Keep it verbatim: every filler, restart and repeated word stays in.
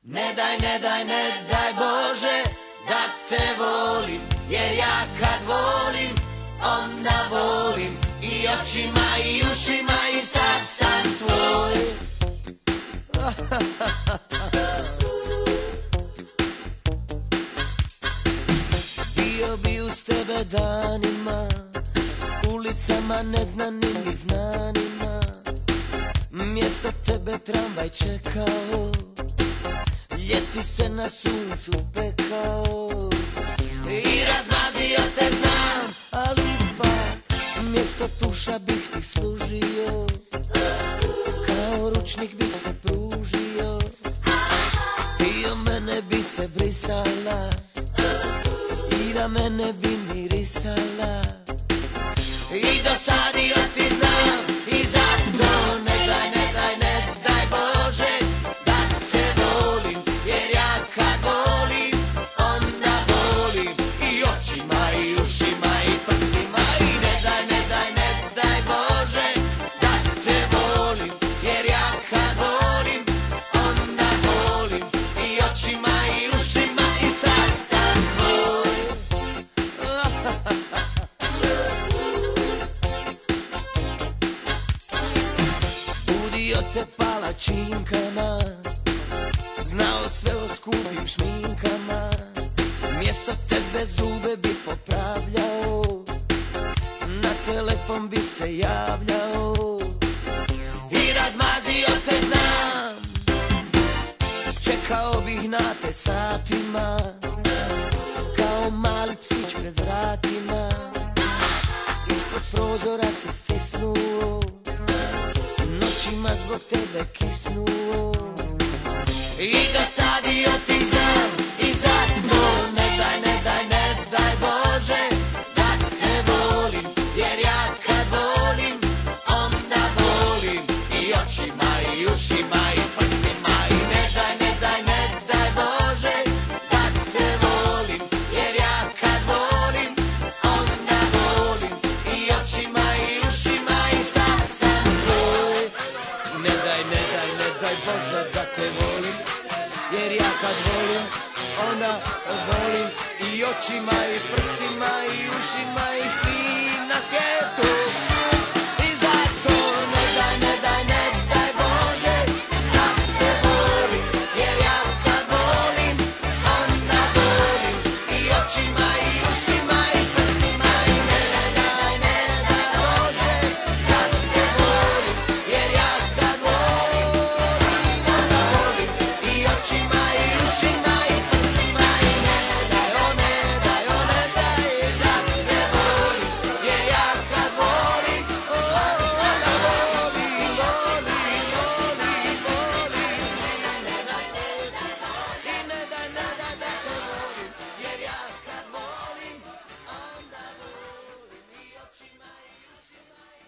Ne daj, ne daj, ne daj Bože da te volim, jer ja kad volim, onda volim i očima i ušima i sad sam tvoj. Bio bi uz tebe danima, ulicama neznanim i znanima, mjesto tebe tramvaj čekao, ljeti se na suncu pekao i razmazio te znam, ali ipak mjesto tuša bih ti služio, kao ručnik bi se pružio, ti o mene bi se brisala i na mene bi mirisala i dosadio ti znam i zato ne daj, ne daj, ne daj Bože da te volim, jer ja kad volim, onda volim i očima i ušima i prstima i ne daj, ne daj, ne daj Bože da te volim, jer ja kad volim, onda volim i očima i ušima i sad sam tvoj. Budio te palačinkama, znao sve o skupim šminkama, mjesto tebe zube bi popravljao, na telefon bi se javljao i razmazio te znam, čekao bih na te satima, kao mali psić pred vratima, ispod prozora se stisnuo, noćima zbog tebe kisnuo i dosadio ti znam i zato ne daj, ne daj, ne daj Bože da te volim, jer ja kad volim, onda volim i očima i ušima i prstima i ne daj, ne daj, ne daj Bože da te volim, jer ja kad volim, onda volim i očima i ušima i sad sam tvoj. Ne daj, ne daj, ne daj Bože da te volim, jer ja kad volim, onda volim i očima i prstima i ušima i svim na svijetu. I zato ne daj, ne daj, ne daj Bože da te volim, jer ja kad volim, onda volim i očima i ušima i prstima i ne daj, ne daj Bože da te volim, jer ja kad volim, onda volim i očima i ušima i prstima i ne daj, o ne daj, o ne daj da te volim, jer ja kad volim, onda volim, volim, volim, volim i ne daj, ne daj da te volim, jer ja kad volim, onda volim i očima i ušima i